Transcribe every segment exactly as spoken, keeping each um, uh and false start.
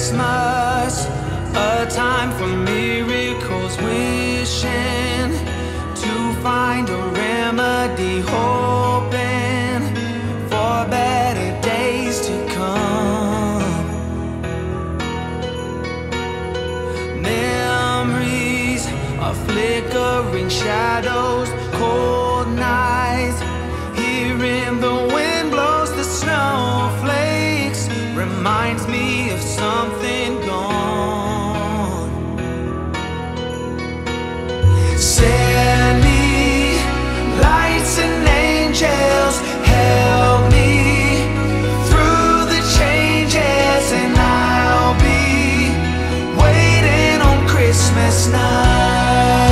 Christmas, a time for miracles, wishing to find a remedy, hoping for better days to come. Memories of flickering shadows, cold nights, hearing the wind blows the snowflakes, reminds me of something gone. Send me lights and angels, help me through the changes, and I'll be waiting on Christmas night.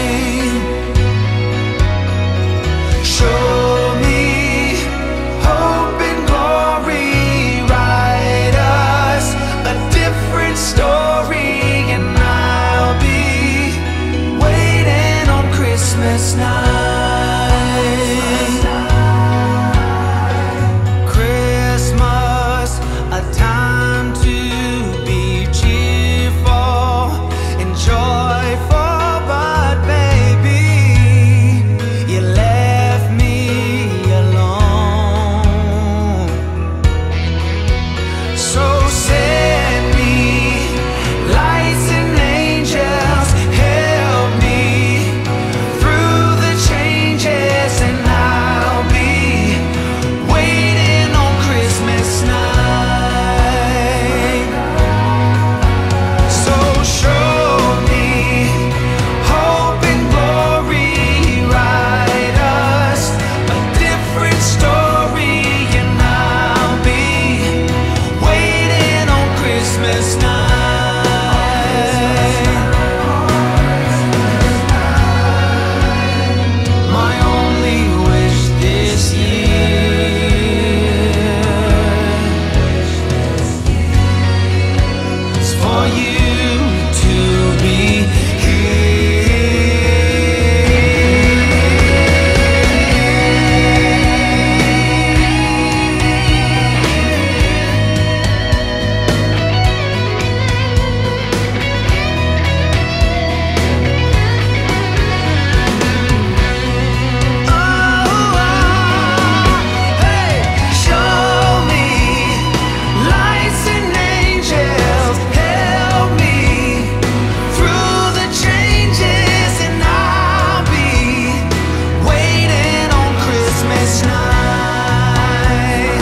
Show me hope and glory, write us a different story, and I'll be waiting on Christmas night. Christmas, a time to be cheerful and joyful, but baby, you left me alone. So send me lights and angels, help me through the changes, and I'll be waiting on Christmas night. So show me hope and glory, write us a different story, and I'll be waiting on Christmas night. My only wish this year is for you to be here. Show me lights and angels, help me through the changes, and I'll be waiting on Christmas night.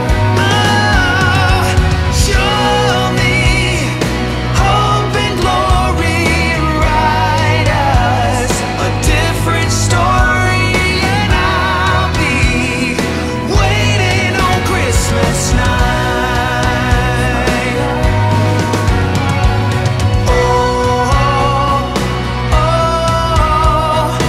Oh, show me hope and glory, write us a different story, and I'll be waiting on Christmas night. Oh, oh, oh,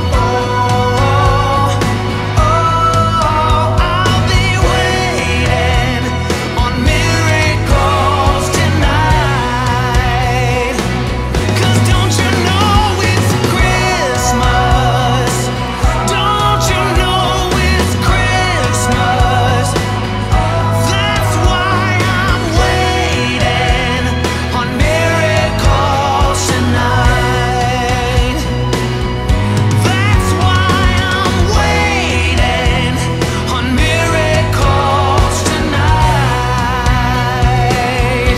oh, I'll be waiting on miracles tonight. 'Cause don't you know it's Christmas? Don't you know it's Christmas? That's why I'm waiting on miracles tonight. That's why I'm waiting on miracles tonight.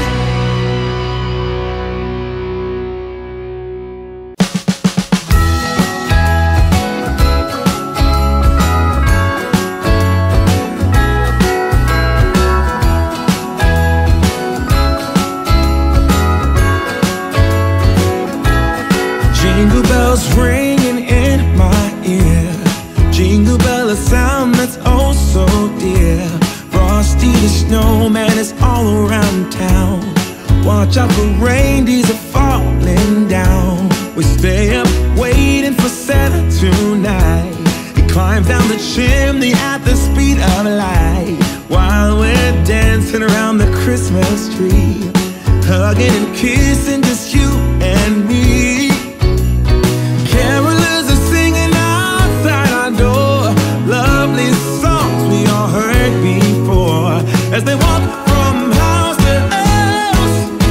Jingle bells ringing in my ear. Jingle bell, a sound that's oh so dear. Frosty the snowman is all around town. Watch out for reindeers are falling down. We stay up waiting for Santa tonight. He climbs down the chimney at the speed of light, while we're dancing around the Christmas tree, hugging and kissing just you and me. Carolers are singing outside our door, lovely songs we all heard before, as they walk from house to house.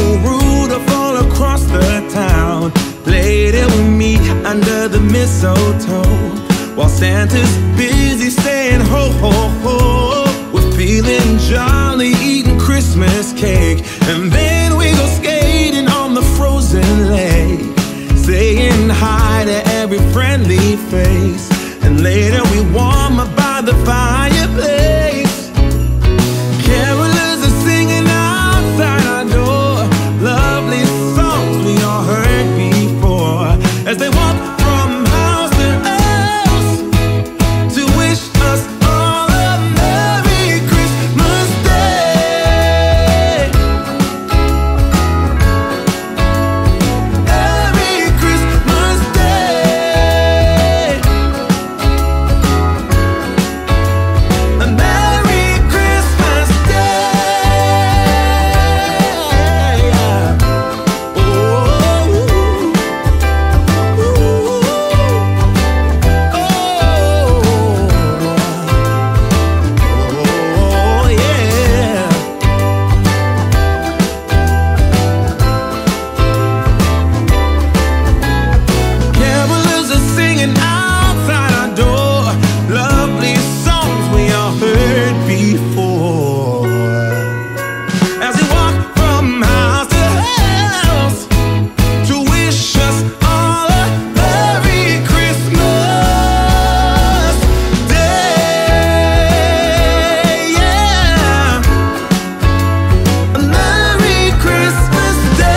roof all across the town. Lay there with me under the mistletoe, while Santa's busy saying ho ho ho. We're feeling jolly, eating Christmas cake, and then we go skating on the frozen lake, saying hi to every friendly face, and later we warm up by the fireplace. Carolers are singing outside our door, lovely songs we all heard before, as they walk from house to house to wish us all a Merry Christmas Day. Merry Christmas Day. A Merry Christmas Day. Oh, oh, yeah. Carolers are singing outside our door, lovely songs we all heard before, as we walk from house to house to wish us all a Merry Christmas Day. Yeah, a Merry Christmas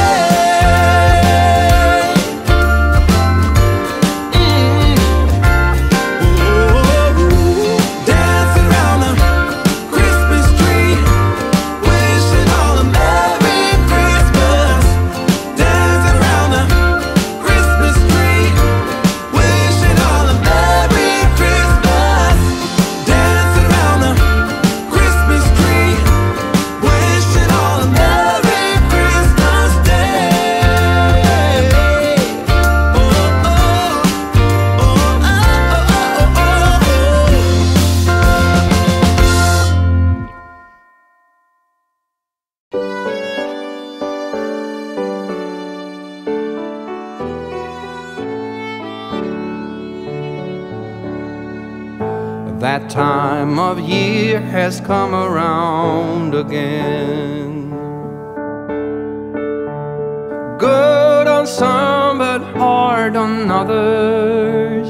Day. Mm. Ooh, dancing around the Christmas tree, wishing all a Merry Christmas. Dancing around the Christmas tree, wishing all a Merry Christmas. Dancing around the Christmas tree, wishing all a Merry Christmas Day. Oh, oh, oh, oh, oh, oh, That time of year has come around again. Good on some, but hard on others.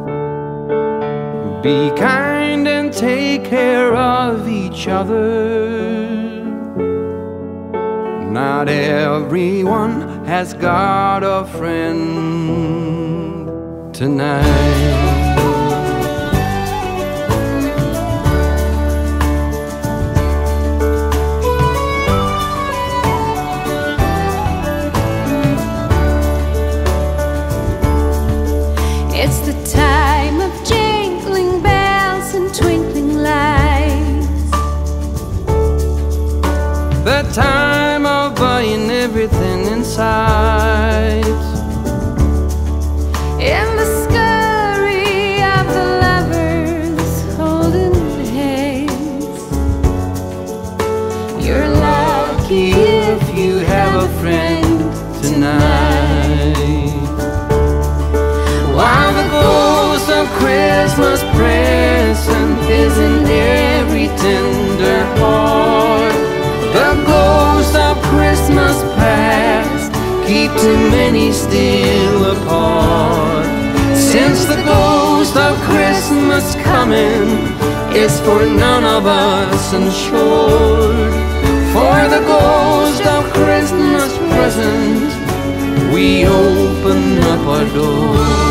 Be kind and take care of each other. Not everyone has got a friend tonight. It's the time of jingling bells and twinkling lights, The time of buying everything in sight. in the scurry of the lovers holding hands. You're lucky if you have a friend tonight. While the ghost of Christmas present is in every tender heart, the ghost of Christmas past keep too many still apart. Since the ghost of Christmas coming is for none of us insured, for the ghost of Christmas present we open up our door.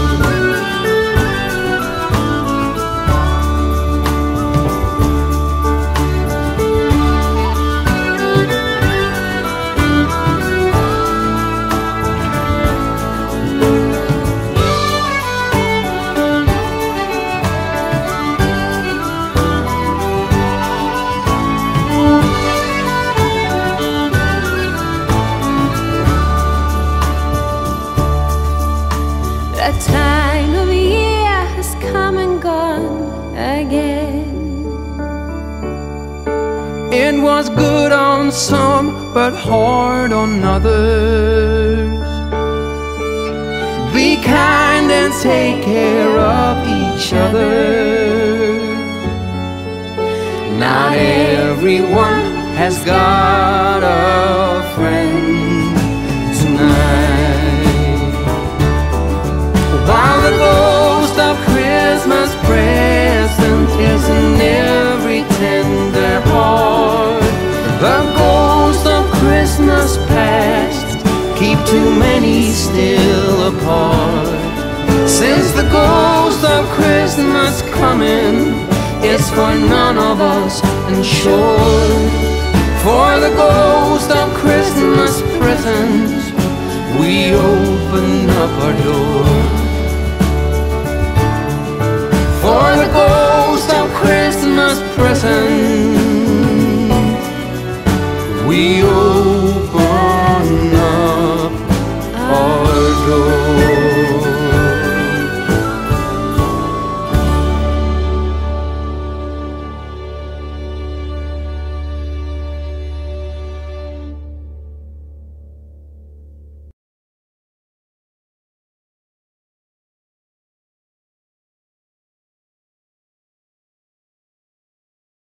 The time of year has come and gone again. In It was good on some, but hard on others. Be kind and take care of each other. Not everyone has got a friend tonight. While the ghost of Christmas present is in every tender heart, the ghost of Christmas past keep too many still apart. Since the ghost of Christmas coming is for none of us insured, for the ghost of Christmas present we open up our door.